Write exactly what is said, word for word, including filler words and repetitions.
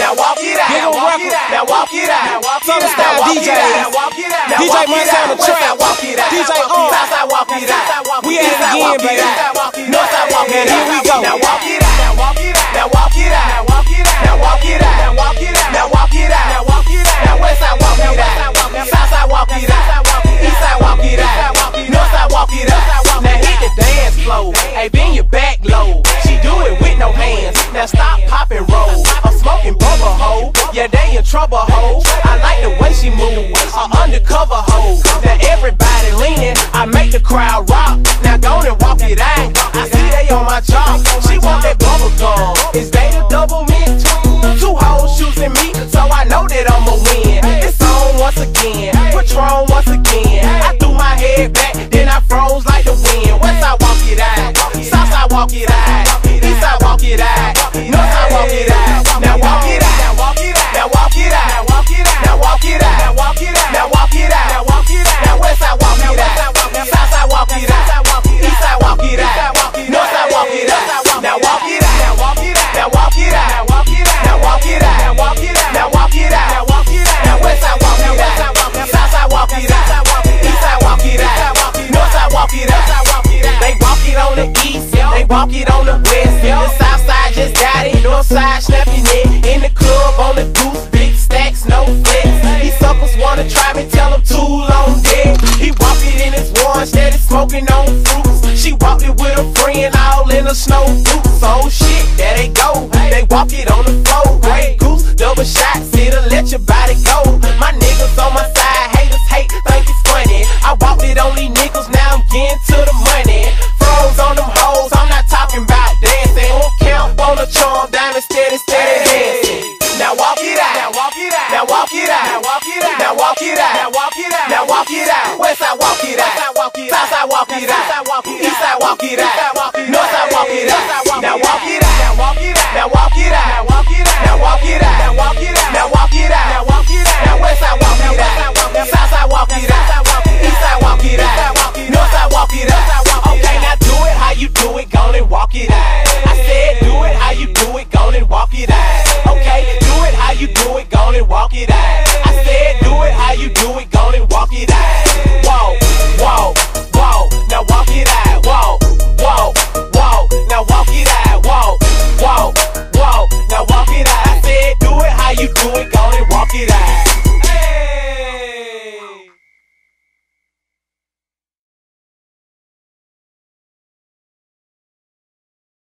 Now walk it out. Now walk it out. Now walk it out. Southern style D J. D J Months on the track. D J Unk. We at it again, baby. Northside walk it out. Here we go. Now walk it out. Now walk it out. Now walk it out. Now walk it out. Now walk it out. Now walk it out. Now walk it out. Now walk it out. Now westside walk it out. Southside walk it out. Eastside walk it out. Northside walk it out. Now hit the dance floor. Hey, bend your back low. She do it with no hands. Now stop, pop and roll. I'm smoking bubble hoe. Yeah, they in trouble hoe. I like the way she move. A undercover hoe. Now everybody leaning. I make the crowd rock. Now go and walk it out. I see they on my job. She want that bubble gum. Is they the double mint too? Two hoes choosing me, so I know that I'ma win. It's on once again. Patron once again. I threw my head back, then I froze like the wind. Westside walk it out. Southside walk it out. Eastside walk it out. Northside walk it out. Now walk it out. Now walk it out. Now walk it out. Now walk it out. Now walk it out. Now walk it out. Now walk it out. Now walk it out. Now westside walk it out. Southside walk it out. Eastside walk it out. Northside walk it out. Now walk it out. Now walk it out. Now walk it out. Now walk it out. Now walk it out. Now walk it out. Now walk it out. Now walk it out. Now westside walk it out. Southside walk it out. Eastside walk it out. Northside walk it out. They walk it on the east. They walk it on the west. The south side just got it. North side snapping it. In the club on the goose. Big stacks, no flex. These suckers wanna try me, tell them too long dead. He walk it in his one, steady smoking on fruits. She walked it with a friend, all in a snow boots. Oh shit, there they go. They walk it on the floor. Grey goose, double shots, it'll let your body go. My niggas on my side, haters hate, think it's funny. I walked it on these niggas, now I'm getting to the money.